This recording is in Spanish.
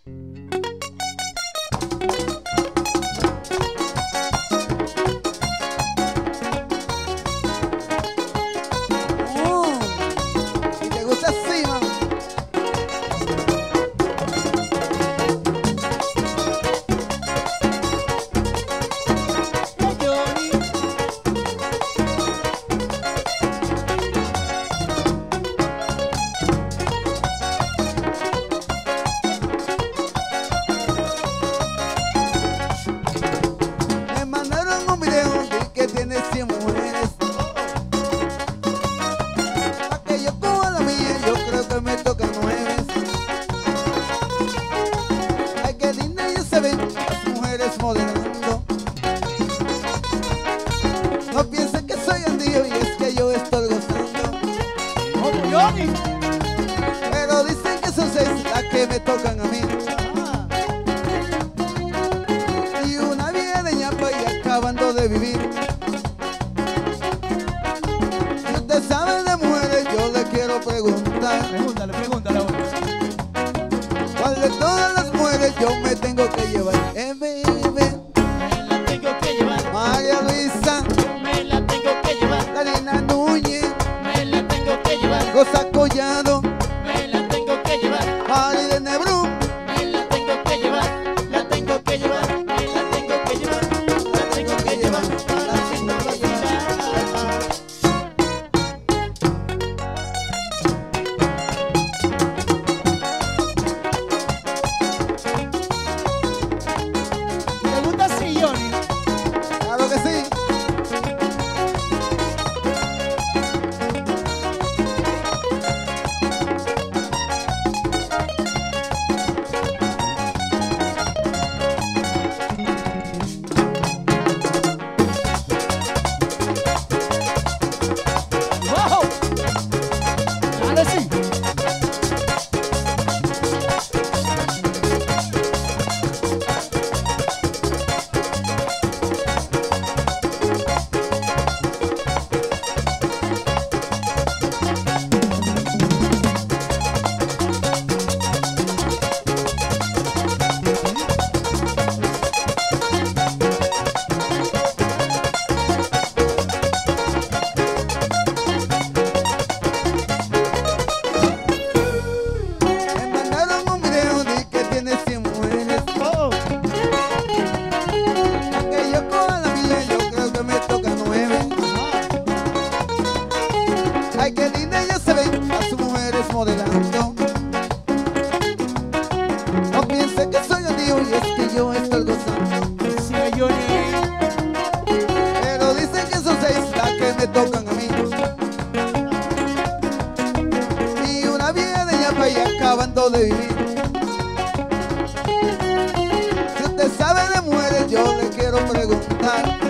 Si te gusta así, mami. Me mandaron un video de que tiene 100 mujeres. Pa' que yo coja la mía, yo creo que me tocan 9. Ay, qué linda ya se ven las mujeres modelando. No piensen que soy andillo y es que yo estoy gozando. Como Johnny. Pero dicen que son 6 las que me tocan a mí. Y una vieja de ñapa y acabando de vivir. Si usted sabe de mujeres, yo le quiero preguntar. Pregúntale ahora. ¿Cuál de todas las mujeres yo me tengo que llevar? Baby, Me la tengo que llevar. María Luisa, Me la tengo que llevar. Karina Núñez, Me la tengo que llevar. Rosa Collado, Me la tengo que llevar. Mari de Nebrú. Me la tengo que llevar. La tengo que llevar. Me la tengo que llevar. La tengo que llevar. Para haciendo vacilar. ¿Te gusta así, Johnny? Claro que sí. ¡Wow! Dale, sí. Me mandaron un video de que tiene 100 mujeres. Oh. Pa' que yo coja la mía, yo creo que me toca 9. Ay, qué linda ya se ven las mujeres modelando. No piense que soy andillo y es que yo estoy gozando. Sí, Johnny. Pero dicen que son 6 las que me tocan a mí. Y una vieja de ñapa y acabando de vivir. Si usted sabe de mujeres, yo le quiero preguntar.